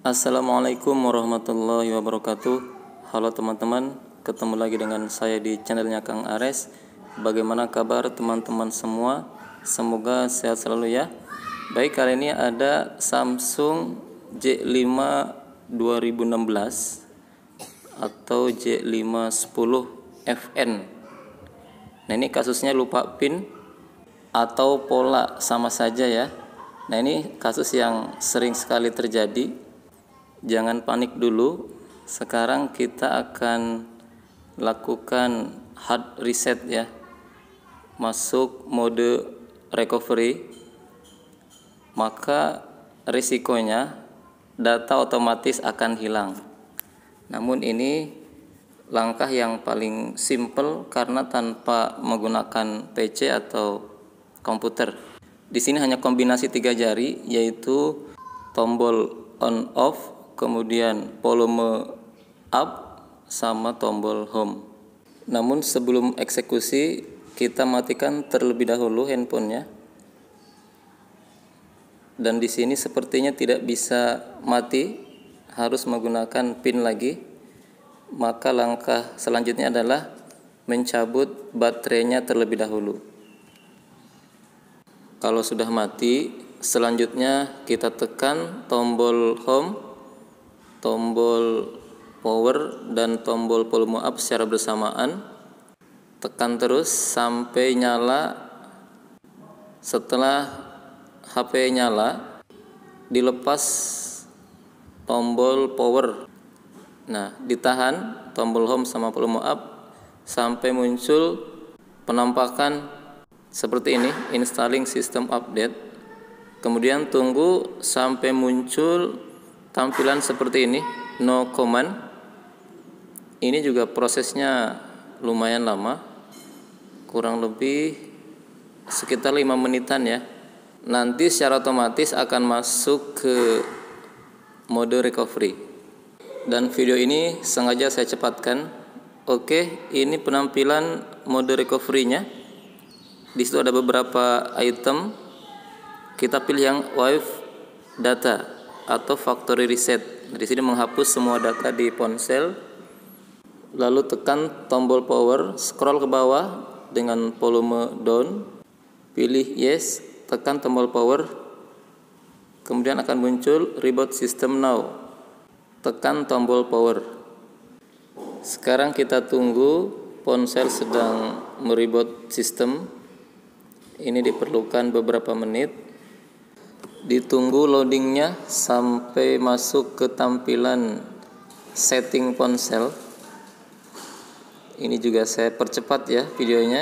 Assalamualaikum warahmatullahi wabarakatuh. Halo teman-teman, ketemu lagi dengan saya di channelnya Kang Ares. Bagaimana kabar teman-teman semua? Semoga sehat selalu ya. Baik, kali ini ada Samsung J5 2016 atau J510 FN. Nah, ini kasusnya lupa pin atau pola, sama saja ya. Nah, ini kasus yang sering sekali terjadi. Jangan panik dulu. Sekarang kita akan lakukan hard reset ya. Masuk mode recovery. Maka risikonya data otomatis akan hilang. Namun ini langkah yang paling simple karena tanpa menggunakan PC atau komputer. Di sini hanya kombinasi 3 jari, yaitu tombol on off, kemudian volume up, sama tombol home. Namun sebelum eksekusi, kita matikan terlebih dahulu handphonenya. Dan di sini sepertinya tidak bisa mati, harus menggunakan pin lagi. Maka langkah selanjutnya adalah mencabut baterainya terlebih dahulu. Kalau sudah mati, selanjutnya kita tekan tombol home, tombol power, dan tombol volume up secara bersamaan. Tekan terus sampai nyala. Setelah HP nyala, dilepas tombol power. Nah, ditahan tombol home sama volume up sampai muncul penampakan seperti ini, installing system update. Kemudian tunggu sampai muncul tampilan seperti ini, no command. Ini juga prosesnya lumayan lama, kurang lebih sekitar 5 menitan ya. Nanti secara otomatis akan masuk ke mode recovery. Dan video ini sengaja saya cepatkan. Oke, ini penampilan mode recovery-nya. Di situ ada beberapa item. Kita pilih yang wipe data atau factory reset. Di sini menghapus semua data di ponsel. Lalu tekan tombol power, scroll ke bawah dengan volume down, pilih yes, tekan tombol power. Kemudian akan muncul reboot system now. Tekan tombol power. Sekarang kita tunggu ponsel sedang mereboot sistem. Ini diperlukan beberapa menit. Ditunggu loadingnya sampai masuk ke tampilan setting ponsel. Ini juga saya percepat ya videonya.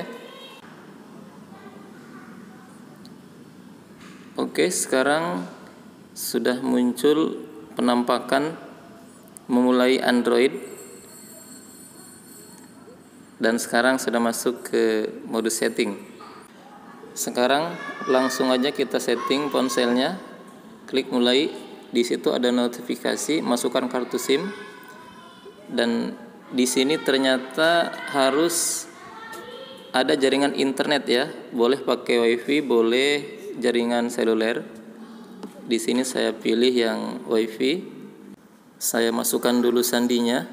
Oke, sekarang sudah muncul penampakan memulai Android. Dan sekarang sudah masuk ke mode setting. Sekarang langsung aja kita setting ponselnya. Klik mulai. Di situ ada notifikasi, masukkan kartu SIM. Dan di sini ternyata harus ada jaringan internet ya. Boleh pakai WiFi, boleh jaringan seluler. Di sini saya pilih yang WiFi. Saya masukkan dulu sandinya.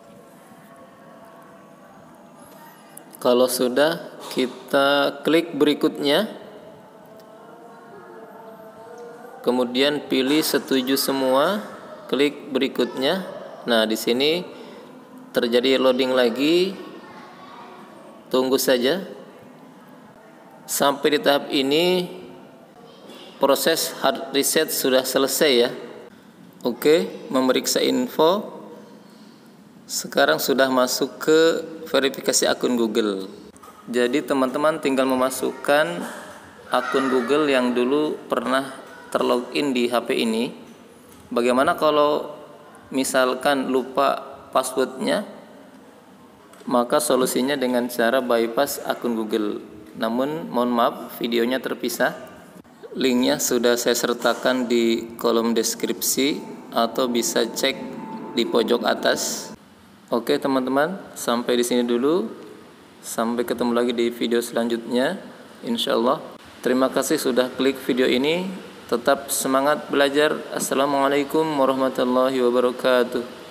Kalau sudah, kita klik berikutnya. Kemudian pilih setuju semua, klik berikutnya. Nah, di sini terjadi loading lagi. Tunggu saja. Sampai di tahap ini proses hard reset sudah selesai ya. Oke, memeriksa info. Sekarang sudah masuk ke verifikasi akun Google. Jadi teman-teman tinggal memasukkan akun Google yang dulu pernah terlogin di HP ini. Bagaimana kalau misalkan lupa passwordnya? Maka solusinya dengan cara bypass akun Google. Namun mohon maaf, videonya terpisah. Linknya sudah saya sertakan di kolom deskripsi atau bisa cek di pojok atas. Oke teman-teman, sampai di sini dulu. Sampai ketemu lagi di video selanjutnya, insyaallah. Terima kasih sudah klik video ini. Tetap semangat belajar. Assalamualaikum warahmatullahi wabarakatuh.